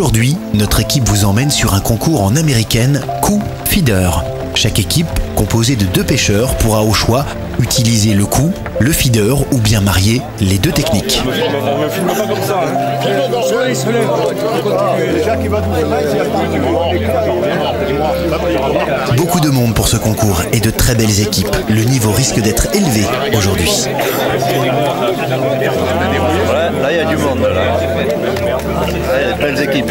Aujourd'hui, notre équipe vous emmène sur un concours en américaine coup feeder. Chaque équipe, composée de 2 pêcheurs, pourra au choix utiliser le coup, le feeder ou bien marier les 2 techniques. Beaucoup de monde pour ce concours et de très belles équipes. Le niveau risque d'être élevé aujourd'hui. Là, il y a du monde. Là, il y a de belles équipes.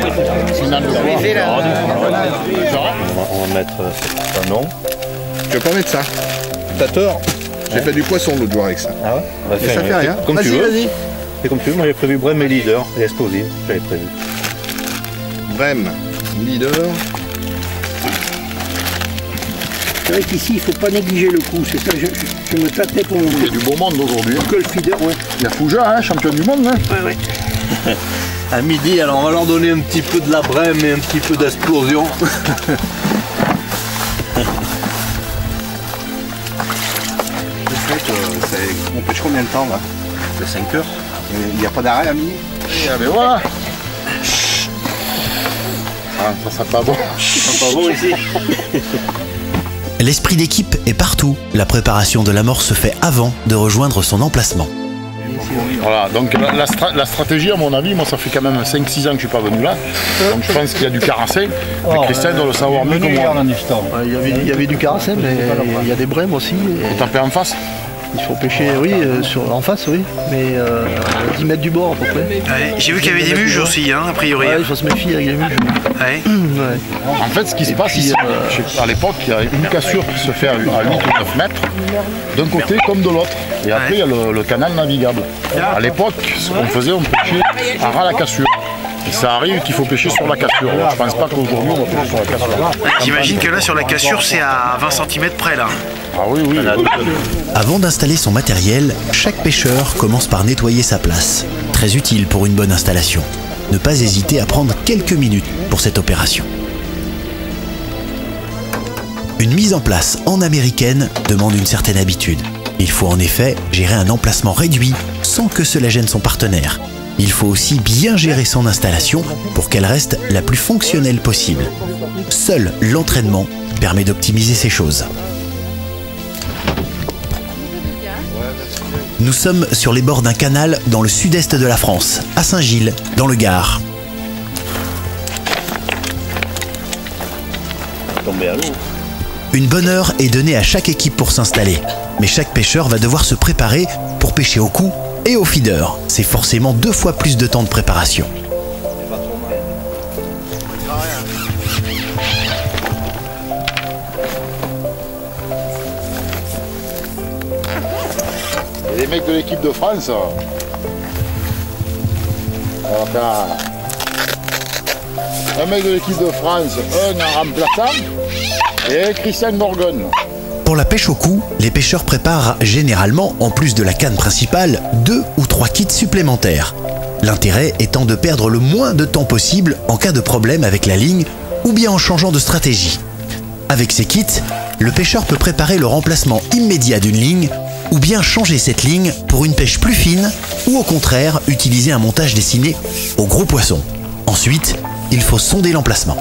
On va mettre un nom. Tu veux pas mettre ça? T'as tort. J'ai fait du poisson l'autre jour avec ça. Ah ouais? Ça fait rien. Comme tu veux. Vas-y. C'est comme tu veux. Moi, j'ai prévu Brem et Leader et Explosive. J'avais prévu. Brem, leader. C'est vrai qu'ici, il ne faut pas négliger le coup. C'est ça, je me tâtais pour mon. Il y a du beau monde aujourd'hui. Que le feeder, ouais. Il y a Fouja, hein, champion du monde. Hein. Ouais. À midi, alors on va leur donner un petit peu de la Brem et un petit peu d'explosion. On pêche combien de temps là? C'est 5 heures. Il n'y a pas d'arrêt à midi? Ah ben voilà. Ah, ça sera pas bon. C'est pas bon ici. L'esprit d'équipe est partout. La préparation de la mort se fait avant de rejoindre son emplacement. Voilà, donc la stratégie, à mon avis, moi ça fait quand même 5-6 ans que je ne suis pas venu là. Donc je pense qu'il y a du carassé. Christian doit le savoir mieux que moi. Il y avait du caracel, mais il y a des brèmes aussi. Faut taper en face? Il faut pêcher, oui, en face, oui, mais 10 mètres du bord à peu près. Ouais, j'ai vu qu'il y avait des muges aussi, hein, a priori. Ouais, il faut se méfier avec les muges. Ouais. Ouais. En fait, ce qui se passe ici, à l'époque, il y a une cassure qui se fait à 8 ou 9 mètres, d'un côté comme de l'autre. Et après, il y a le canal navigable. À l'époque, ce qu'on faisait, on pêchait à ras la cassure. Et ça arrive qu'il faut pêcher sur la cassure. Je pense pas qu'aujourd'hui, on va pêcher sur la cassure. J'imagine que là, sur la cassure, c'est à 20 cm près, là. Ah oui, oui. Avant d'installer son matériel, chaque pêcheur commence par nettoyer sa place. Très utile pour une bonne installation. Ne pas hésiter à prendre quelques minutes pour cette opération. Une mise en place en américaine demande une certaine habitude. Il faut en effet gérer un emplacement réduit sans que cela gêne son partenaire. Il faut aussi bien gérer son installation pour qu'elle reste la plus fonctionnelle possible. Seul l'entraînement permet d'optimiser ces choses. Nous sommes sur les bords d'un canal dans le sud-est de la France, à Saint-Gilles, dans le Gard. Une bonne heure est donnée à chaque équipe pour s'installer, mais chaque pêcheur va devoir se préparer pour pêcher au coup et au feeder. C'est forcément 2 fois plus de temps de préparation. Et les mecs de l'équipe de France, un mec de l'équipe de France, un en remplaçant, et Christian Morgan. Pour la pêche au coup, les pêcheurs préparent généralement, en plus de la canne principale, 2 ou 3 kits supplémentaires. L'intérêt étant de perdre le moins de temps possible en cas de problème avec la ligne ou bien en changeant de stratégie. Avec ces kits, le pêcheur peut préparer le remplacement immédiat d'une ligne ou bien changer cette ligne pour une pêche plus fine ou au contraire utiliser un montage destiné aux gros poissons. Ensuite, il faut sonder l'emplacement.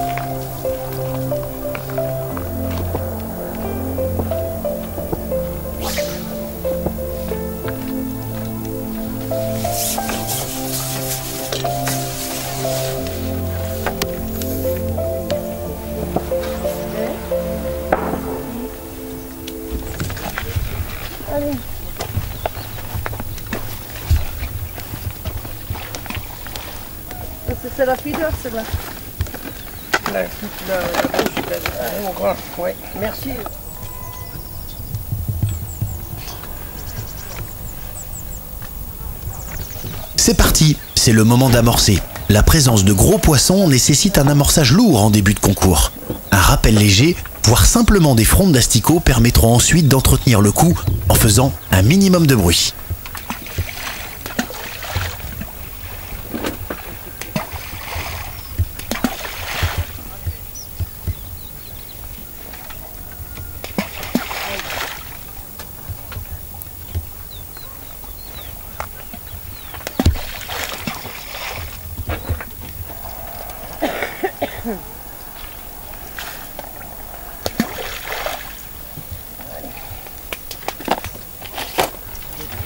C'est la feeder, c'est là. Oui, merci. C'est parti, c'est le moment d'amorcer. La présence de gros poissons nécessite un amorçage lourd en début de concours. Un rappel léger, voire simplement des frondes d'asticots permettront ensuite d'entretenir le coup en faisant un minimum de bruit.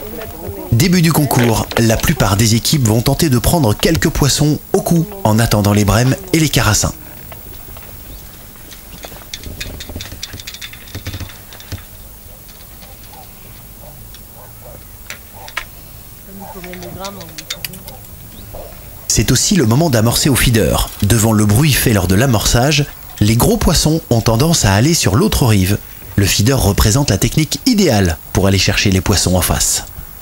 Début du concours, la plupart des équipes vont tenter de prendre quelques poissons au cou en attendant les brèmes et les carassins. C'est aussi le moment d'amorcer au feeder. Devant le bruit fait lors de l'amorçage, les gros poissons ont tendance à aller sur l'autre rive. Le feeder représente la technique idéale pour aller chercher les poissons en face.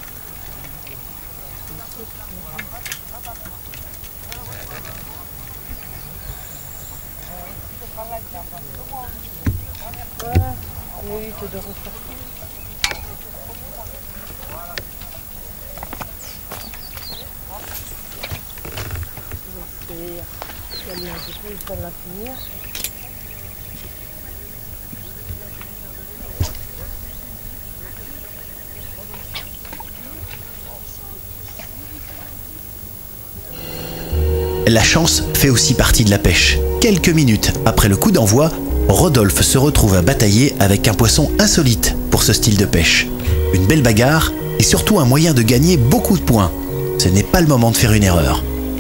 La chance fait aussi partie de la pêche. Quelques minutes après le coup d'envoi, Rodolphe se retrouve à batailler avec un poisson insolite pour ce style de pêche. Une belle bagarre et surtout un moyen de gagner beaucoup de points. Ce n'est pas le moment de faire une erreur.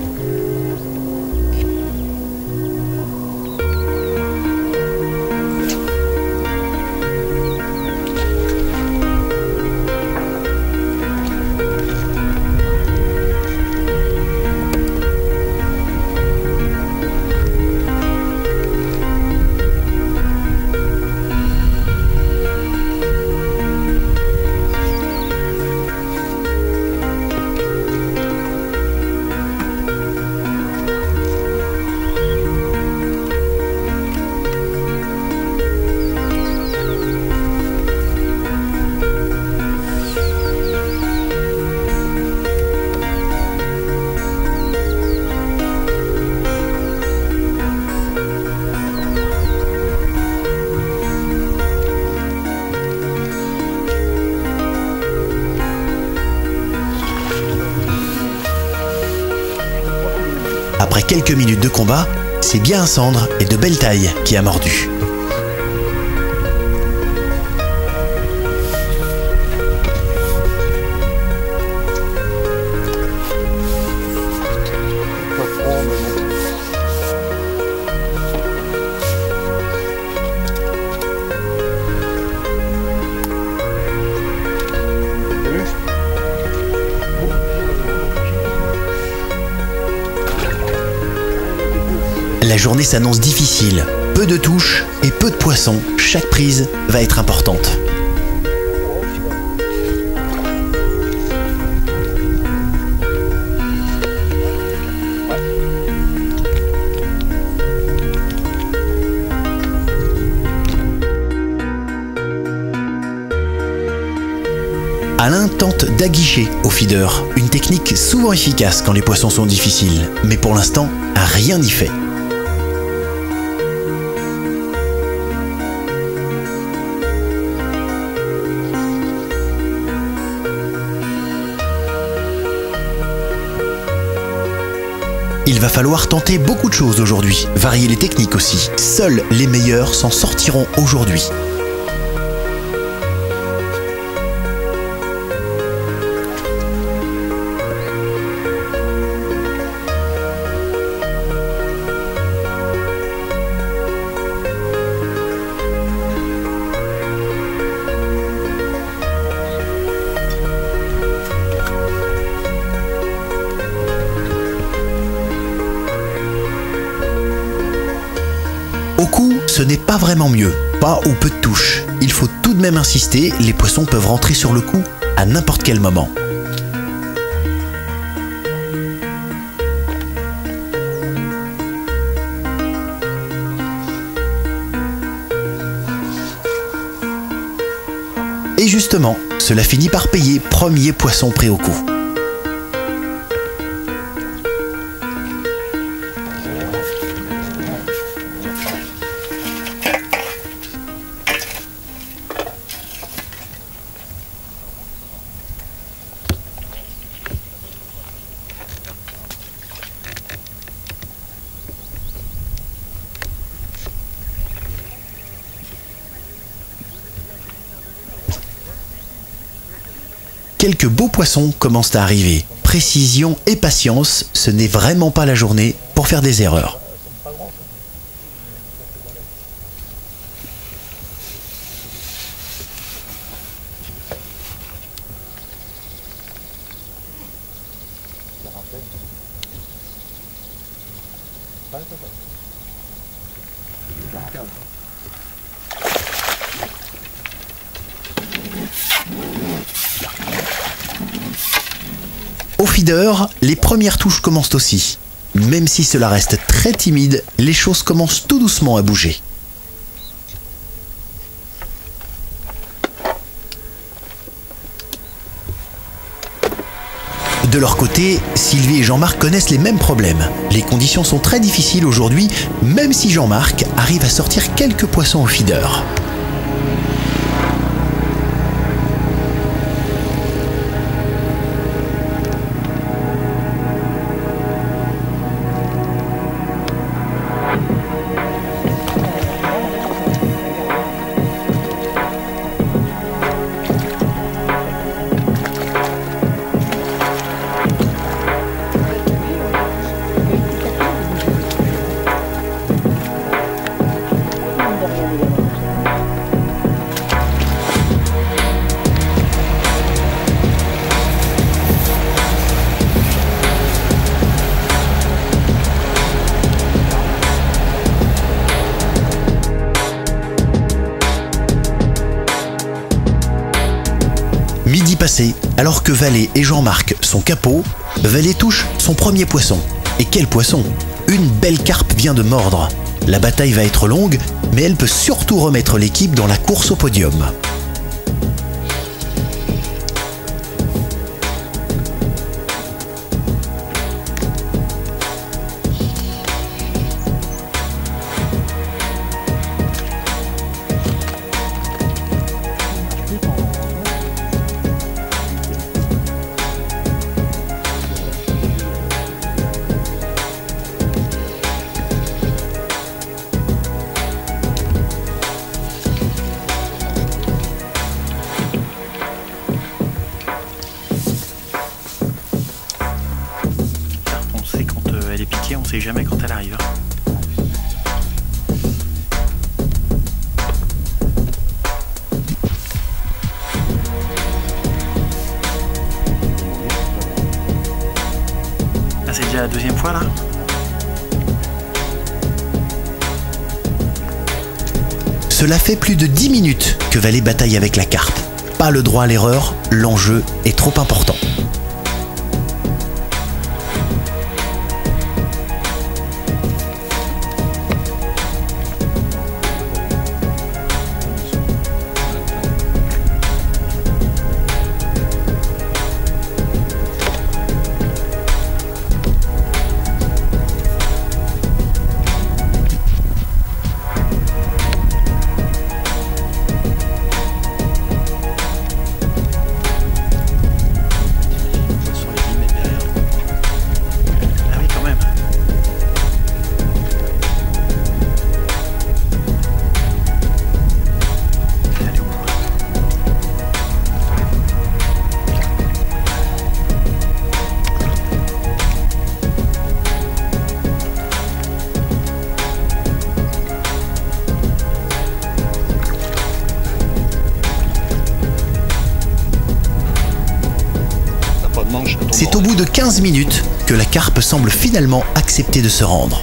Après quelques minutes de combat, c'est bien un cendre et de belle taille qui a mordu. La journée s'annonce difficile, peu de touches et peu de poissons, chaque prise va être importante. Alain tente d'aguicher au feeder, une technique souvent efficace quand les poissons sont difficiles, mais pour l'instant, rien n'y fait. Il va falloir tenter beaucoup de choses aujourd'hui, varier les techniques aussi. Seuls les meilleurs s'en sortiront aujourd'hui. Au cou, ce n'est pas vraiment mieux, pas ou peu de touches. Il faut tout de même insister, les poissons peuvent rentrer sur le cou à n'importe quel moment. Et justement, cela finit par payer, premier poisson pris au cou. quelques beaux poissons commencent à arriver. Précision et patience, ce n'est vraiment pas la journée pour faire des erreurs. Au feeder, les premières touches commencent aussi. Même si cela reste très timide, les choses commencent tout doucement à bouger. De leur côté, Sylvie et Jean-Marc connaissent les mêmes problèmes. Les conditions sont très difficiles aujourd'hui, même si Jean-Marc arrive à sortir quelques poissons au feeder. Midi passé, alors que Valé et Jean-Marc sont capots, Valé touche son premier poisson. Et quel poisson! Une belle carpe vient de mordre. La bataille va être longue, mais elle peut surtout remettre l'équipe dans la course au podium. Elle est piquée, on sait jamais quand elle arrive. Ah, c'est déjà la deuxième fois là? Cela fait plus de 10 minutes que Valé bataille avec la carpe. Pas le droit à l'erreur, l'enjeu est trop important. C'est au bout de 15 minutes que la carpe semble finalement accepter de se rendre.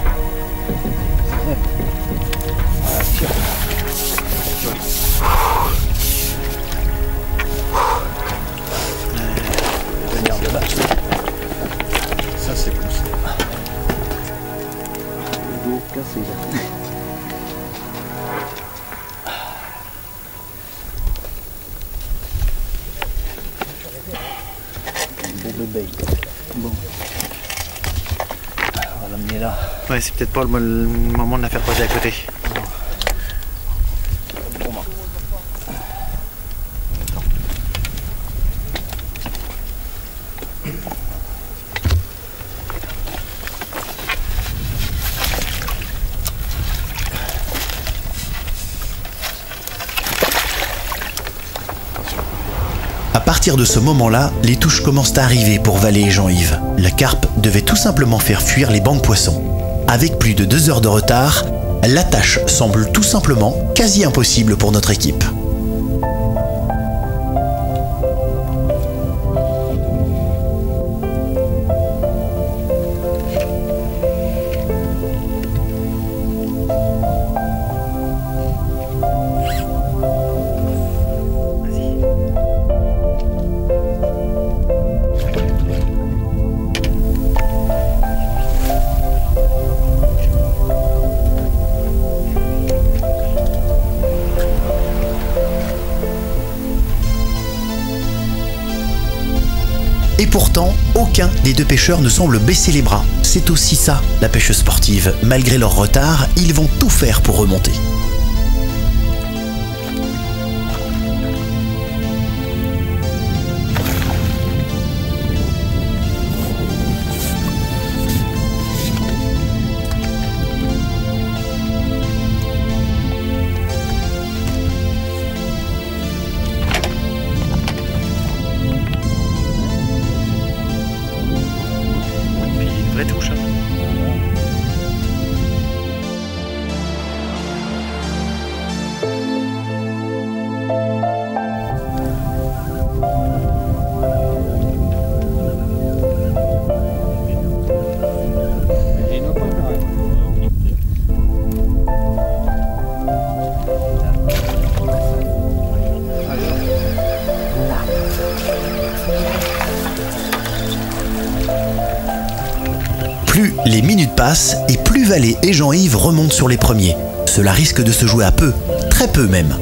Ça c'est poussé. Le dos cassé là. Bon bébé. Bon. On va l'amener là. Ouais, c'est peut-être pas le moment de la faire poser à côté. À partir de ce moment-là, les touches commencent à arriver pour Valé et Jean-Yves. La carpe devait tout simplement faire fuir les bancs de poissons. Avec plus de 2 heures de retard, la tâche semble tout simplement quasi impossible pour notre équipe. Et pourtant, aucun des 2 pêcheurs ne semble baisser les bras. C'est aussi ça, la pêche sportive. Malgré leur retard, ils vont tout faire pour remonter. Vraie touche. Hein. Plus les minutes passent et plus Valé et Jean-Yves remontent sur les premiers. Cela risque de se jouer à peu, très peu même.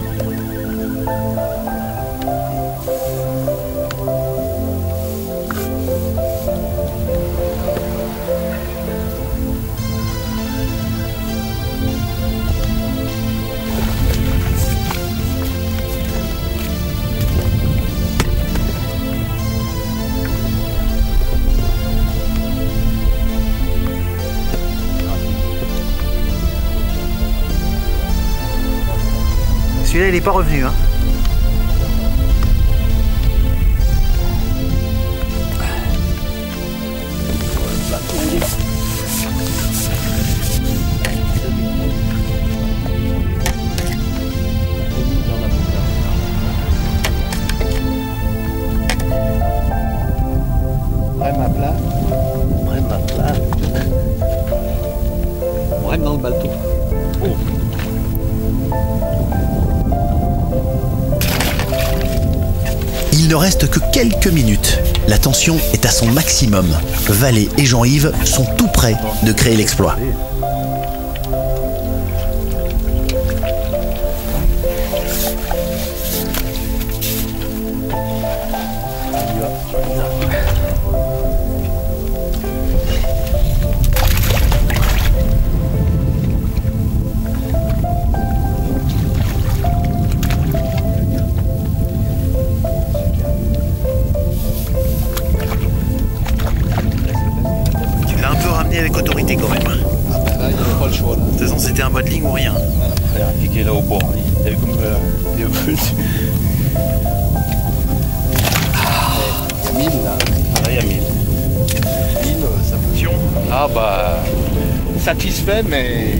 Celui-là, il n'est pas revenu. Hein. Brème à plat. Brème à plat. Brème dans le bateau. Oh. Il ne reste que quelques minutes. La tension est à son maximum. Valé et Jean-Yves sont tout prêts de créer l'exploit. Avec autorité quand même. Ah ben là, il n'y avait pas le choix. De toute façon, c'était un bas de ligne ou rien. Il a piqué là au bord. Il avait comme des feux. Il y a 1000 là. Ah là, il y a 1000. 1000, ça fonctionne. Ah bah, satisfait, mais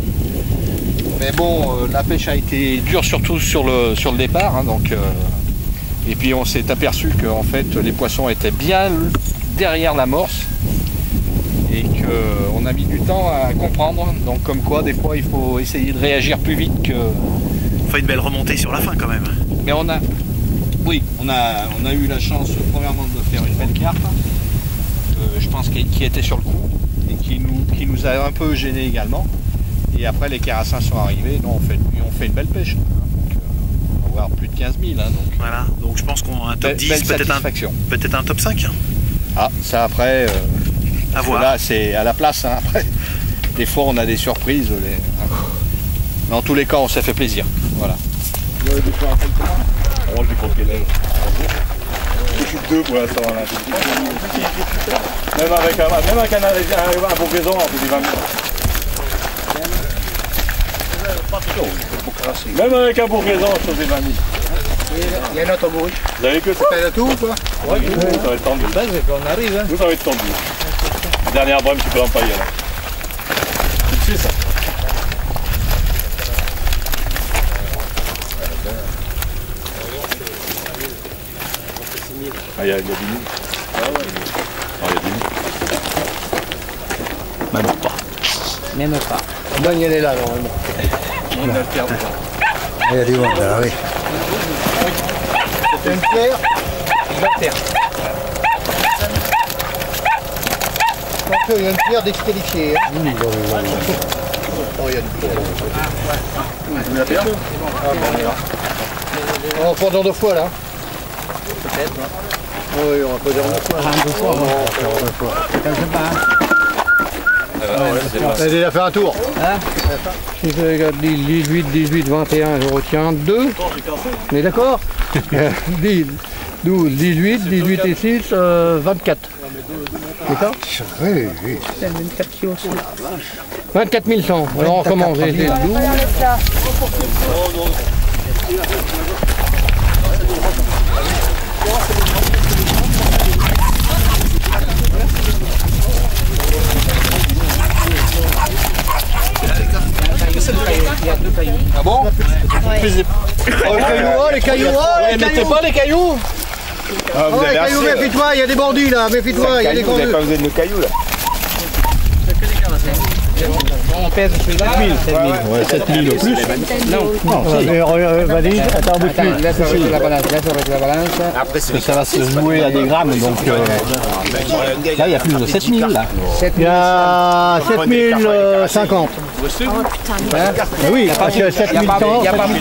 bon, la pêche a été dure surtout sur le départ. Hein, donc, et puis on s'est aperçu que en fait, les poissons étaient bien derrière l'amorce. Et qu'on a mis du temps à comprendre, donc comme quoi des fois il faut essayer de réagir plus vite que... Enfin une belle remontée sur la fin quand même. Mais on a eu la chance premièrement de faire une belle carpe, je pense qui était sur le coup, et qui nous a un peu gêné également. Et après les carassins sont arrivés, on fait une belle pêche. Hein, donc, on va avoir plus de 15 000. Hein, donc, voilà, donc je pense qu'on a un top 10, peut-être un top 5. Ah, ça après... à voir. Là, c'est à la place. Hein. Après, des fois, on a des surprises. Mais en tous les cas, on s'est fait plaisir. Voilà. Oh, j'ai croqué l'aile. Je suis 2 pour l'instant. Même avec un bourgaison, on fait des 20 000. Même avec un bourgaison, on fait des 20 000. Il y a un autre bruit. Vous avez que ça? T'as tout ou quoi? Oui, ça va être tendu. Bah, c'est qu'on arrive. Hein. Vous, ça va être tendu. La dernière brème, tu peux l'empailler là. Tu sais ça. Ah, il y a 10 000. Ah, ouais. Ah, il y a 10 000. Même pas. Même pas. La bagne, elle est là, normalement. On a le perdre. Il y a du monde là, oui. C'est une terre. Une belle terre. Il y a une pierre disqualifiée. Hein. Oh, il y a une pierre. Vous la perdre? Ah, bon, on est là. On va prendre dans 2 fois là. Peut-être. Oui, on va pas dire 2 fois. On va faire 2 fois. T'as déjà fait un tour. Hein? Si je regarde 18, 18, 21, je retiens 2. On est d'accord? 10, 12, 18, 18 et 6, 24. C'est ça? Oui, oui. 24 100. Alors on recommence. J'ai 12. Ah bon? Les cailloux, mettez pas les cailloux? Ah, vous les avez cailloux, assez. méfie-toi, il y a des bandits là, méfie-toi, il y a des Vous n'avez bandits. pas besoin de nos cailloux là. On pèse sur 7 000. 7 000 le plus. Valide, attends un bout de plus. Laisse avec la balance, laisse avec la balance. Parce que ça va se jouer à des grammes, donc là il y a plus de 7000 là. Il y a 7050. Oui, parce que 7100.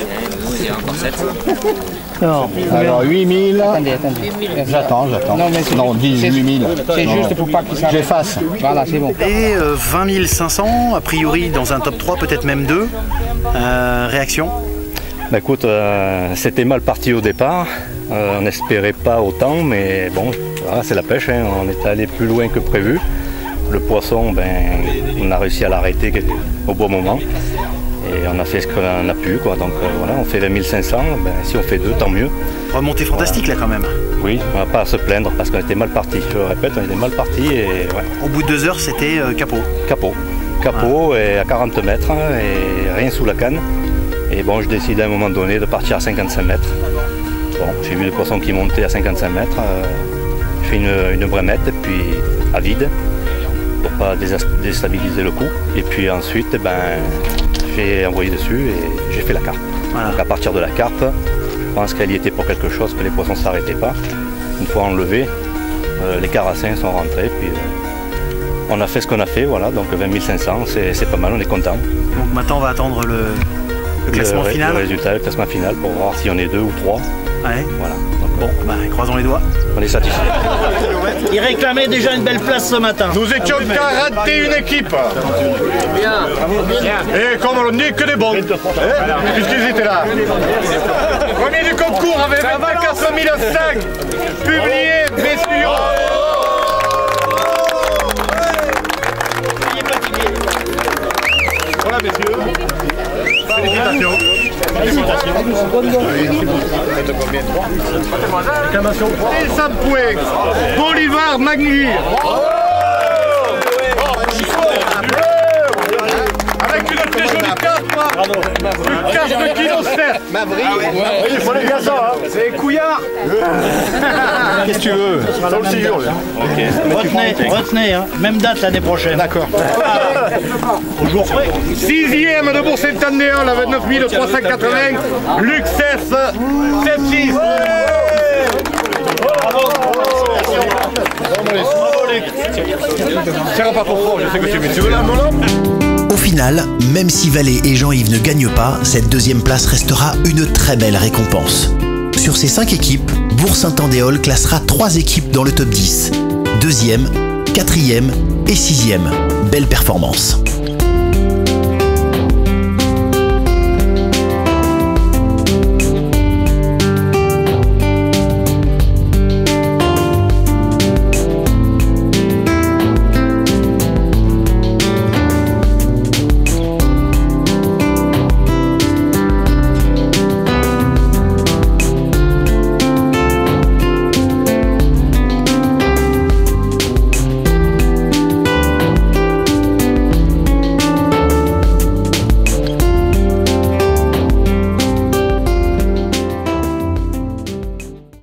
Non. Alors 8000. Attendez. J'attends. Non, mais c'est Non, 18 000. C'est juste pour pas qu'il s'arrête. J'efface. Voilà, c'est bon. Et 20 500, a priori dans un top 3, peut-être même 2. Réaction? Bah écoute, c'était mal parti au départ, on n'espérait pas autant, mais bon, voilà, c'est la pêche, hein. On est allé plus loin que prévu. Le poisson, on a réussi à l'arrêter au bon moment, et on a fait ce qu'on a pu, quoi. Donc voilà, on fait 20 500, si on fait 2, tant mieux. Remontée fantastique là quand même. Oui, on va pas se plaindre parce qu'on était mal parti, je le répète, on était mal parti, et ouais. Au bout de 2 heures, c'était capot. Capot, et à 40 mètres, et rien sous la canne. Et bon, je décide à un moment donné de partir à 55 mètres. Bon, j'ai vu le poisson qui montait à 55 mètres. Je fais une brémette, et puis à vide, pour pas déstabiliser le coup. Et puis ensuite, j'ai envoyé dessus et j'ai fait la carpe. Voilà. Donc à partir de la carpe, je pense qu'elle y était pour quelque chose, que les poissons ne s'arrêtaient pas. Une fois enlevés, les carassins sont rentrés. Puis on a fait ce qu'on a fait, voilà. Donc 20 500, c'est pas mal, on est content. Donc maintenant, on va attendre le classement final. Le résultat, le classement final pour voir si on est 2 ou 3. Ouais. Voilà. Donc, Bon, croisons les doigts. on est satisfait. Il réclamait déjà une belle place ce matin. Nous étions 41 équipes. Et comme on dit, que des bons. Puisqu'ils étaient là. Premier du concours avec 24 005. Publié, messieurs. Voilà, messieurs. Félicitations. Félicitations. Et 100 points. Bolivar Magny. Avec une très jolie carte, une carte de kilo 7. Il faut les gazons, hein. C'est couillard. Qu'est-ce que tu veux? Dans le séjour, là. Retenez, hein. Même date l'année prochaine. D'accord. Au jour près. 6e de Bourg-Saint-Andéol à 29 380. Luc 7-6. Tiens pas trop fort, je sais que tu veux. Tu veux la monope? Au final, même si Vallée et Jean-Yves ne gagnent pas, cette deuxième place restera une très belle récompense. Sur ces 5 équipes, Bourg-Saint-Andéol classera 3 équipes dans le top 10. 2e, 4e et 6e. Belle performance.